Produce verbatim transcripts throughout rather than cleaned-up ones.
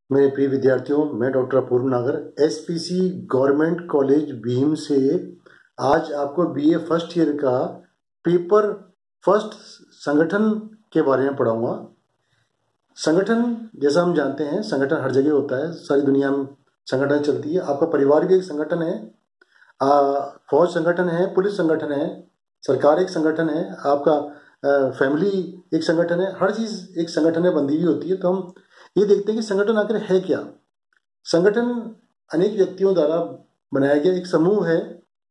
मेरे प्रिय विद्यार्थियों, मैं डॉक्टर अपूर्व नागर एसपीसी गवर्नमेंट कॉलेज भीम से आज आपको बीए फर्स्ट ईयर का पेपर फर्स्ट संगठन के बारे में पढ़ाऊंगा। संगठन जैसा हम जानते हैं, संगठन हर जगह होता है, सारी दुनिया में संगठन चलती है। आपका परिवार भी एक संगठन है, फौज संगठन है, पुलिस संगठन है, सरकार एक संगठन है, आपका फैमिली एक संगठन है। हर चीज एक संगठन में बंधी हुई होती है। तो हम ये देखते हैं कि संगठन आखिर है क्या। संगठन अनेक व्यक्तियों द्वारा बनाया गया एक समूह है।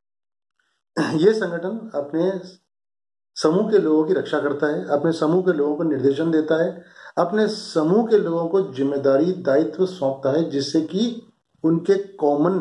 ये संगठन अपने समूह के लोगों की रक्षा करता है, अपने समूह के लोगों को निर्देशन देता है, अपने समूह के लोगों को जिम्मेदारी दायित्व सौंपता है, जिससे कि उनके कॉमन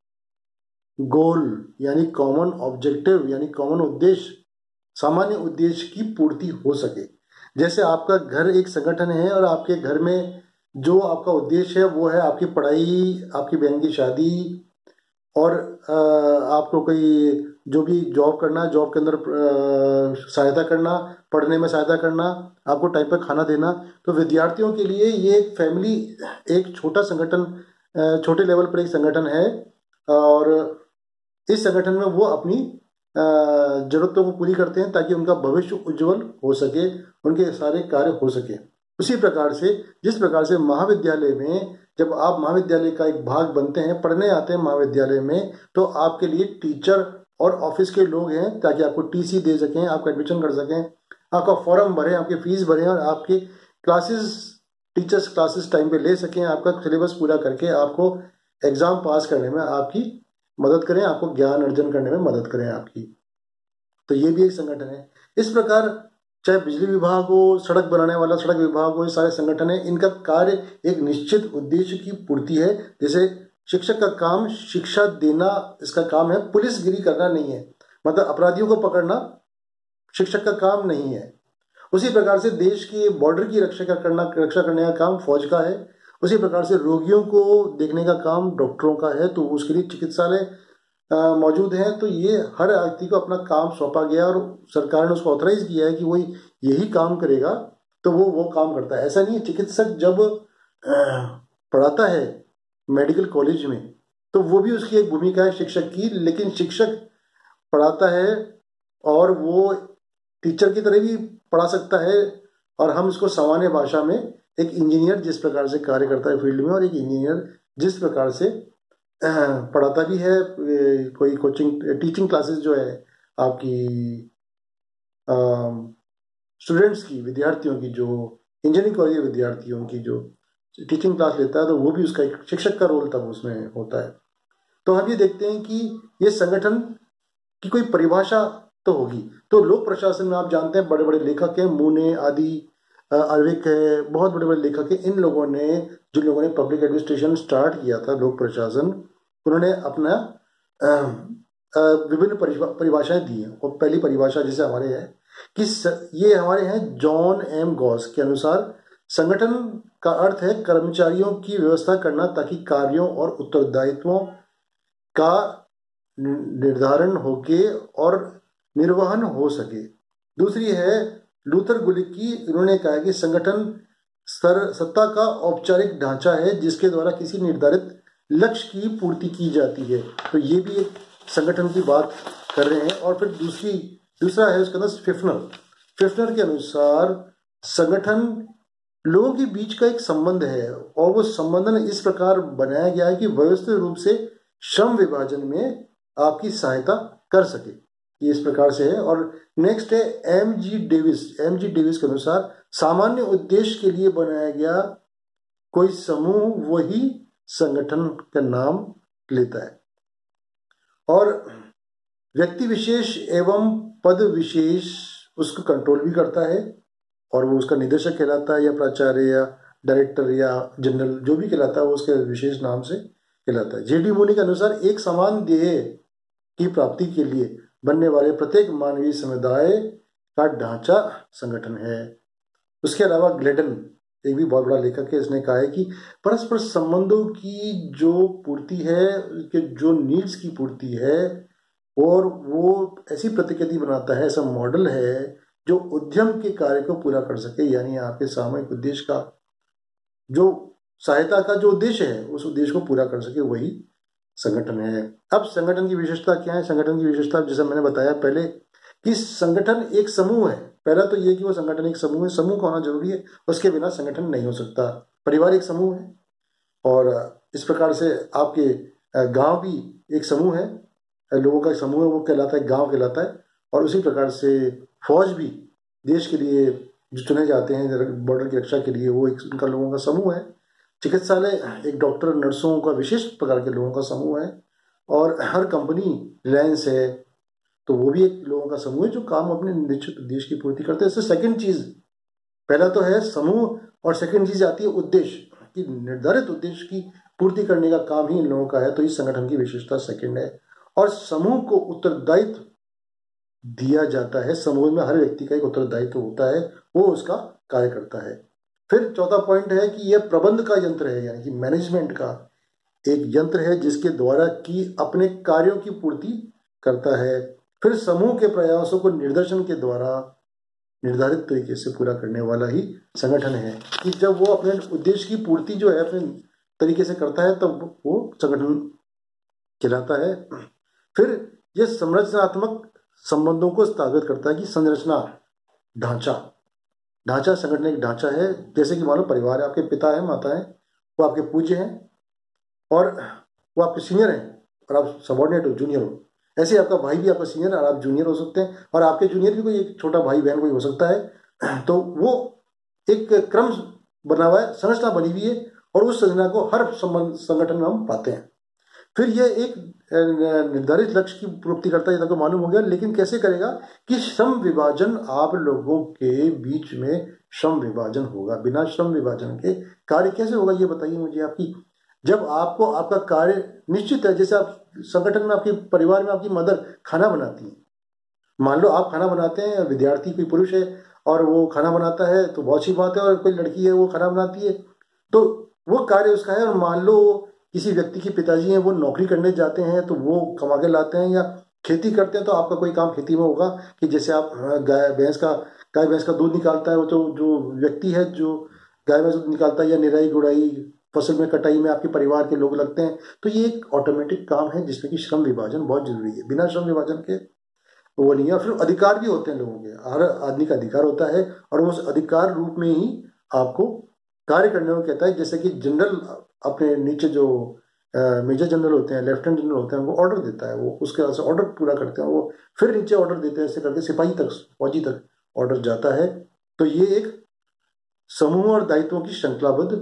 गोल यानी कॉमन ऑब्जेक्टिव यानी कॉमन उद्देश्य, सामान्य उद्देश्य की पूर्ति हो सके। जैसे आपका घर एक संगठन है और आपके घर में जो आपका उद्देश्य है वो है आपकी पढ़ाई, आपकी बहन की शादी और आपको कोई जो भी जॉब करना, जॉब के अंदर सहायता करना, पढ़ने में सहायता करना, आपको टाइम पर खाना देना। तो विद्यार्थियों के लिए ये एक फैमिली, एक छोटा संगठन, छोटे लेवल पर एक संगठन है और इस संगठन में वो अपनी जरूरतों को पूरी करते हैं ताकि उनका भविष्य उज्जवल हो सके, उनके सारे कार्य हो सके। उसी प्रकार से जिस प्रकार से महाविद्यालय में जब आप महाविद्यालय का एक भाग बनते हैं, पढ़ने आते हैं महाविद्यालय में, तो आपके लिए टीचर और ऑफिस के लोग हैं ताकि आपको टीसी दे सकें, आपका एडमिशन कर सकें, आपका फॉर्म भरें, आपकी फीस भरें और आपके क्लासेस टीचर्स क्लासेस टाइम पे ले सकें, आपका सिलेबस पूरा करके आपको एग्जाम पास करने में आपकी मदद करें, आपको ज्ञान अर्जन करने में मदद करें आपकी। तो ये भी एक संगठन है। इस प्रकार चाहे बिजली विभाग हो, सड़क बनाने वाला सड़क विभाग हो, ये सारे संगठन है। इनका कार्य एक निश्चित उद्देश्य की पूर्ति है। जैसे शिक्षक का काम शिक्षा देना, इसका काम है, पुलिसगिरी करना नहीं है, मतलब अपराधियों को पकड़ना शिक्षक का काम नहीं है। उसी प्रकार से देश के बॉर्डर की रक्षा करना रक्षा करने का काम फौज का है। उसी प्रकार से रोगियों को देखने का काम डॉक्टरों का है, तो उसके लिए चिकित्सालय मौजूद है। तो ये हर व्यक्ति को अपना काम सौंपा गया और सरकार ने उसको ऑथराइज किया है कि वो यही काम करेगा, तो वो वो काम करता है। ऐसा नहीं है, चिकित्सक जब पढ़ाता है मेडिकल कॉलेज में तो वो भी उसकी एक भूमिका है शिक्षक की, लेकिन शिक्षक पढ़ाता है और वो टीचर की तरह भी पढ़ा सकता है। और हम इसको सामान्य भाषा में एक इंजीनियर जिस प्रकार से कार्य करता है फील्ड में, और एक इंजीनियर जिस प्रकार से पढ़ाता भी है, कोई कोचिंग टीचिंग क्लासेस जो है आपकी स्टूडेंट्स की, विद्यार्थियों की, जो इंजीनियरिंग कॉलेज विद्यार्थियों की जो टीचिंग क्लास लेता है, तो वो भी उसका एक शिक्षक का रोल तब उसमें होता है। तो हम ये देखते हैं कि ये संगठन की कोई परिभाषा तो होगी। तो लोक प्रशासन में आप जानते हैं बड़े बड़े लेखक हैं, मूने आदि, अरविक है, बहुत बड़े बड़े लेखक हैं। इन लोगों ने, जिन लोगों ने पब्लिक एडमिनिस्ट्रेशन स्टार्ट किया था, लोक प्रशासन, उन्होंने अपना विभिन्न परिभाषाएं दी हैं। और पहली परिभाषा जैसे हमारे है कि ये हमारे हैं जॉन एम गॉस के अनुसार, संगठन का अर्थ है कर्मचारियों की व्यवस्था करना ताकि कार्यों और उत्तरदायित्वों का निर्धारण होके और निर्वहन हो सके। दूसरी है लूथर गुलिक की, उन्होंने कहा कि संगठन स्तर सत्ता का औपचारिक ढांचा है जिसके द्वारा किसी निर्धारित लक्ष्य की पूर्ति की जाती है। तो ये भी एक संगठन की बात कर रहे हैं। और फिर दूसरी दूसरा है उसके अंदर फिफ्नर फिफ्नर के अनुसार संगठन लोगों के बीच का एक संबंध है और वो संबंधन इस प्रकार बनाया गया है कि व्यवस्थित रूप से श्रम विभाजन में आपकी सहायता कर सके। ये इस प्रकार से है। और नेक्स्ट है M G Davis M G Davis के अनुसार सामान्य उद्देश्य के लिए बनाया गया कोई समूह वही संगठन का नाम लेता है। और व्यक्ति विशेष एवं पद विशेष उसको कंट्रोल भी करता है और वो उसका निदेशक कहलाता है, या प्राचार्य या डायरेक्टर या जनरल, जो भी कहलाता है वो उसके विशेष नाम से कहलाता है। जेडी मूनी के अनुसार एक समान ध्येय की प्राप्ति के लिए बनने वाले प्रत्येक मानवीय समुदाय का ढांचा संगठन है। उसके अलावा ग्लेडन एक भी बहुत बड़ा लेखक है, इसने कहा है कि परस्पर संबंधों की जो पूर्ति है, उसके जो नीड्स की पूर्ति है, और वो ऐसी प्रतिकृति बनाता है, ऐसा मॉडल है जो उद्यम के कार्य को पूरा कर सके, यानी आपके सामूहिक उद्देश्य का जो सहायता का जो उद्देश्य है उस उद्देश्य को पूरा कर सके वही संगठन है। अब संगठन की विशेषता क्या है? संगठन की विशेषता जैसा मैंने बताया पहले कि संगठन एक समूह है। पहला तो ये कि वो संगठन एक समूह है, समूह का होना जरूरी है, उसके बिना संगठन नहीं हो सकता। परिवार एक समूह है और इस प्रकार से आपके गांव भी एक समूह है, लोगों का एक समूह है, वो कहलाता है गांव कहलाता है। और उसी प्रकार से फौज भी देश के लिए जो चुने जाते हैं बॉर्डर की रक्षा के लिए वो एक उनका लोगों का समूह है। चिकित्सालय एक डॉक्टर नर्सों का विशेष प्रकार के लोगों का समूह है। और हर कंपनी रिलायंस है तो वो भी एक लोगों का समूह है जो काम अपने निश्चित उद्देश्य की पूर्ति करते हैं। इससे सेकंड चीज, पहला तो है समूह और सेकंड चीज आती है उद्देश्य कि निर्धारित उद्देश्य की पूर्ति करने का काम ही इन लोगों का है, तो इस संगठन की विशेषता सेकंड है। और समूह को उत्तरदायित्व दिया जाता है, समूह में हर व्यक्ति का एक उत्तरदायित्व होता है, वो उसका कार्य करता है। फिर चौथा पॉइंट है कि यह प्रबंध का यंत्र है, यानी कि मैनेजमेंट का एक यंत्र है जिसके द्वारा कि अपने कार्यों की पूर्ति करता है। फिर समूह के प्रयासों को निर्देशन के द्वारा निर्धारित तरीके से पूरा करने वाला ही संगठन है कि जब वो अपने उद्देश्य की पूर्ति जो है अपने तरीके से करता है तब तो वो संगठन कहलाता है। फिर यह संरचनात्मक संबंधों को स्थापित करता है कि संरचना ढांचा ढांचा संगठन एक ढांचा है। जैसे कि मान लो परिवार है, आपके पिता है, माता है, वो आपके पूज्य हैं और वो आपके सीनियर हैं और आप सबॉर्डिनेट हो, जूनियर हो। ऐसे आपका भाई भी आपका सीनियर और आप जूनियर हो सकते हैं और आपके जूनियर भी कोई एक छोटा भाई बहन कोई हो सकता है। तो वो एक क्रम बना हुआ है, संरचना बनी हुई है और उस संरचना को हर संगठन में हम पाते हैं। फिर यह एक निर्धारित लक्ष्य की पूर्ति करता है, तो मालूम हो गया, लेकिन कैसे करेगा कि श्रम विभाजन, आप लोगों के बीच में श्रम विभाजन होगा। बिना श्रम विभाजन के कार्य कैसे होगा ये बताइए मुझे। आपकी जब आपको आपका कार्य निश्चित है, जैसे आप संगठन में आपके परिवार में आपकी मदर खाना बनाती है, मान लो आप खाना बनाते हैं, विद्यार्थी कोई पुरुष है और वो खाना बनाता है तो बहुत सी बात है, और कोई लड़की है वो खाना बनाती है तो वो कार्य उसका है। और मान लो किसी व्यक्ति के पिताजी हैं वो नौकरी करने जाते हैं तो वो कमा के लाते हैं, या खेती करते हैं तो आपका कोई काम खेती में होगा कि जैसे आप गाय भैंस का गाय भैंस का दूध निकालता है वो तो जो व्यक्ति है जो गाय भैंस दूध निकालता है, या निराई गुड़ाई फसल में कटाई में आपके परिवार के लोग लगते हैं। तो ये एक ऑटोमेटिक काम है जिसमें कि श्रम विभाजन बहुत जरूरी है। बिना श्रम विभाजन के वो नहीं है। फिर अधिकार भी होते हैं लोगों के, हर आदमी का अधिकार होता है और उस अधिकार रूप में ही आपको कार्य करने को कहता है। जैसे कि जनरल अपने नीचे जो मेजर जनरल होते हैं, लेफ्टिनेंट जनरल होते हैं, उनको ऑर्डर देता है, वो उसके से ऑर्डर पूरा करते हैं, वो फिर नीचे ऑर्डर देते हैं, ऐसे करके सिपाही तक फौजी तक ऑर्डर जाता है। तो ये एक समूह और दायित्वों की श्रृंखलाबद्ध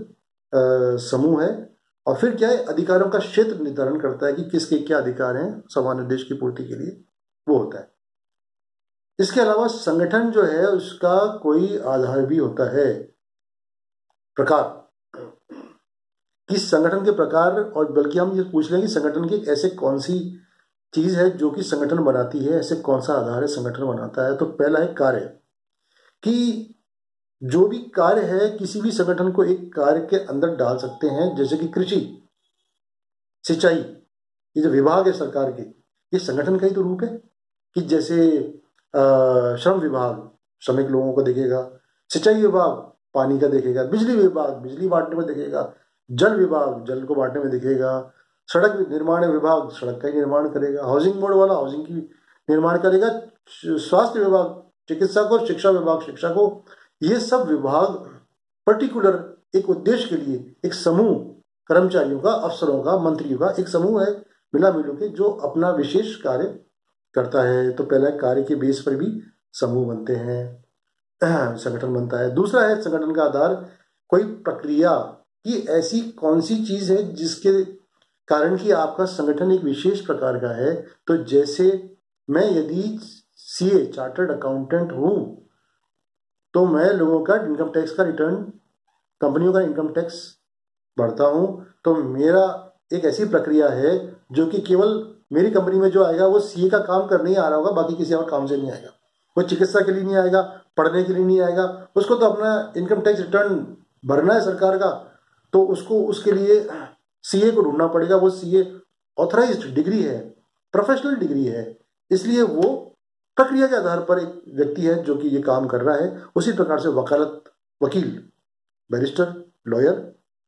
समूह है। और फिर क्या है, अधिकारों का क्षेत्र निर्धारण करता है कि किसके क्या अधिकार हैं सामान्य उद्देश्य की पूर्ति के लिए, वो होता है। इसके अलावा संगठन जो है उसका कोई आधार भी होता है, प्रकार, कि संगठन के प्रकार, और बल्कि हम ये पूछ लें कि संगठन की ऐसे कौन सी चीज है जो कि संगठन बनाती है, ऐसे कौन सा आधार है संगठन बनाता है। तो पहला है कार्य, कि जो भी कार्य है किसी भी संगठन को एक कार्य के अंदर डाल सकते हैं। जैसे कि कृषि, सिंचाई, ये जो विभाग है सरकार के, ये संगठन का ही तो रूप है। कि जैसे श्रम विभाग श्रमिक लोगों को देखेगा, सिंचाई विभाग पानी का देखेगा, बिजली विभाग बिजली बांटने में देखेगा, जल विभाग जल को बांटने में दिखेगा, सड़क निर्माण विभाग सड़क का ही निर्माण करेगा, हाउसिंग बोर्ड वाला हाउसिंग की निर्माण करेगा, स्वास्थ्य विभाग चिकित्सा को, शिक्षा विभाग शिक्षा को। ये सब विभाग पर्टिकुलर एक उद्देश्य के लिए एक समूह कर्मचारियों का, अफसरों का, मंत्रियों का एक समूह है मिला मिलू के जो अपना विशेष कार्य करता है। तो पहला कार्य के बेस पर भी समूह बनते हैं, संगठन बनता है। दूसरा है संगठन का आधार कोई प्रक्रिया, कि ऐसी कौन सी चीज है जिसके कारण कि आपका संगठन एक विशेष प्रकार का है। तो जैसे मैं यदि सीए चार्टर्ड अकाउंटेंट हूं तो मैं लोगों का इनकम टैक्स का रिटर्न, कंपनियों का इनकम टैक्स भरता हूं। तो मेरा एक ऐसी प्रक्रिया है जो कि केवल मेरी कंपनी में जो आएगा वो सीए का काम करने ही आ रहा होगा, बाकी किसी और काम से नहीं आएगा। वो चिकित्सा के लिए नहीं आएगा, पढ़ने के लिए नहीं आएगा, उसको तो अपना इनकम टैक्स रिटर्न भरना है सरकार का, तो उसको उसके लिए सीए को ढूंढना पड़ेगा। वो सीए ऑथराइज्ड डिग्री है, प्रोफेशनल डिग्री है, इसलिए वो प्रक्रिया के आधार पर एक व्यक्ति है जो कि ये काम कर रहा है। उसी प्रकार से वकालत, वकील, बैरिस्टर, लॉयर,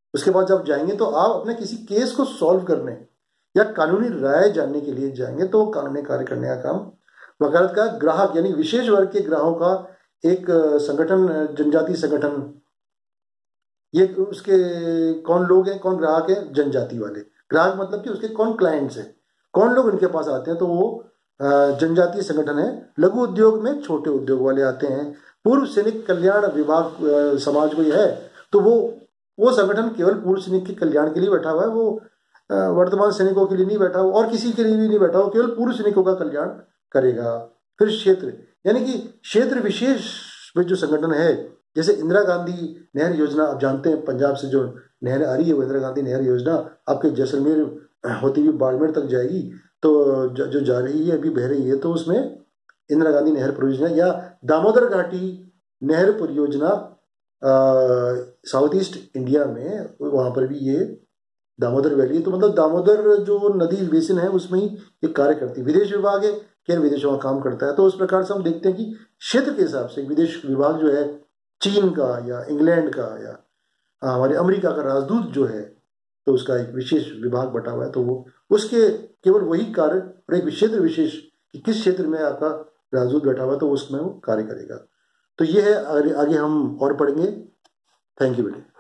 उसके बाद जब जाएंगे तो आप अपने किसी केस को सॉल्व करने या कानूनी राय जानने के लिए जाएंगे, तो कानूनी कार्य करने का काम वकालत का ग्राहक यानी विशेष वर्ग के ग्राहकों का एक संगठन, जनजाति संगठन, ये उसके कौन लोग हैं, कौन ग्राहक है? जनजाति वाले। ग्राहक मतलब कि उसके कौन क्लाइंट्स हैं, कौन लोग उनके पास आते हैं? तो वो जनजातीय संगठन है। लघु उद्योग में छोटे उद्योग वाले आते हैं। पूर्व सैनिक कल्याण विभाग समाज कोई है तो वो वो संगठन केवल पूर्व सैनिक के कल्याण के लिए बैठा हुआ है, वो वर्तमान सैनिकों के लिए नहीं बैठा हुआ और किसी के लिए भी नहीं बैठा हुआ, केवल पूर्व सैनिकों का कल्याण करेगा। फिर क्षेत्र यानी कि क्षेत्र विशेष में जो संगठन है, जैसे इंदिरा गांधी नहर योजना, आप जानते हैं पंजाब से जो नहर आ रही है वो इंदिरा गांधी नहर योजना आपके जैसलमेर होती हुई बाड़मेर तक जाएगी, तो जो जा रही है अभी बह रही है, तो उसमें इंदिरा गांधी नहर परियोजना या दामोदर घाटी नहर परियोजना साउथ ईस्ट इंडिया में, वहां पर भी ये दामोदर वैली, तो मतलब दामोदर जो नदी बेसिन है उसमें ही ये कार्य करती है। विदेश विभाग है, केवल विदेशों का काम करता है। तो उस प्रकार से हम देखते हैं कि क्षेत्र के हिसाब से विदेश विभाग जो है चीन का या इंग्लैंड का या हमारे अमेरिका का राजदूत जो है, तो उसका एक विशेष विभाग बटा हुआ है, तो वो उसके केवल वही कार्य और एक क्षेत्र विशेष कि किस क्षेत्र में आपका राजदूत बैठा हुआ है तो उसमें वो कार्य करेगा। तो ये है, आगे हम और पढ़ेंगे। थैंक यू बेटे।